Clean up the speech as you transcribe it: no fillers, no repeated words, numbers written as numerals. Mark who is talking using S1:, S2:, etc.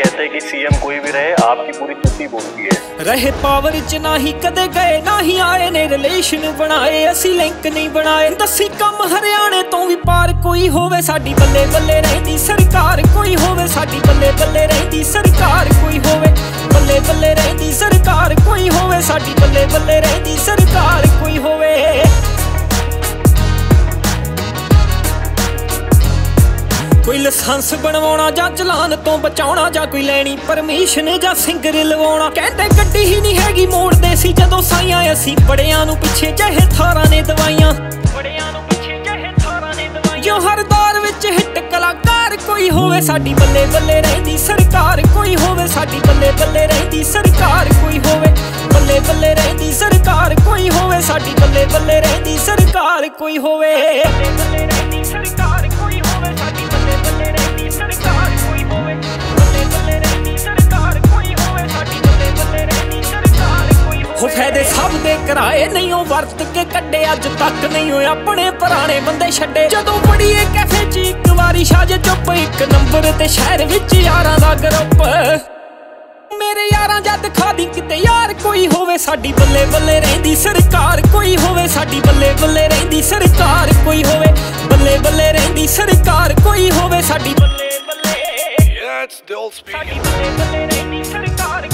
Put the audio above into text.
S1: कहते कि सीएम कोई भी रहे आपकी पूरी चुप्पी बोलती है।
S2: रहे पावर च ना ही कदे गए ना ही आए ने रिलेशन बनाए असी लिंक नहीं बनाए दसी कम हरियाणे तो भी पार कोई होवे साडी बल्ले बल्ले रहिंदी सरकार कोई होवे साडी बल्ले बल्ले रहिंदी सरकार कोई होवे बल्ले बल्ले रहिंदी सरकार कोई होवे साडी बल्ले बल्ले रहिंदी सरकार कोई होवे। कोई लाइसेंस बनवाना जां चलान तो बचाउणा जां कोई लैनी परमिशन जां सिंगर लवाउणा कहंदे गड्डी ही नहीं हैगी मोड़दे सी जदों साइयां असीं बड़ियां नूं पिछे चाहे थारां ने दवाइयां जो हर दौर विच हिट कलाकार कोई होवे साडी बल्ले बल्ले रहिंदी सरकार कोई होवे साडी बल्ले बल्ले रहिंदी सरकार कोई होवे बल्ले बल्ले रहिंदी सरकार कोई होवे साडी बल्ले बल्ले रहिंदी सरकार कोई होवे बल्ले रहिंदी सरकार कोई होवे साडी बल्ले बल्ले रहिंदी सरकार कोई होवे बल्ले बल्ले रहिंदी सरकार कोई होवे साडी बल्ले बल्ले रहिंदी सरकार कोई होवे। हो फायदे सब दे कराए नहीं हो वर्त के कड्डे अज तक नहीं होए अपने पुराने बंदे छड्डे जदों बड़ीए कैफे च इक वारी शाजे चुप एक नंबर ते शहर विच यारां दा ग्रुप मेरे यारां जद खादी किते यार कोई होवे साडी बल्ले बल्ले रहिंदी सरकार कोई होवे साडी बल्ले बल्ले रहिंदी सरकार कोई होवे बल्ले बल्ले रहिंदी सरकार कोई होवे साडी बल्ले बल्ले साडी बल्ले बल्ले रहिंदी सरकार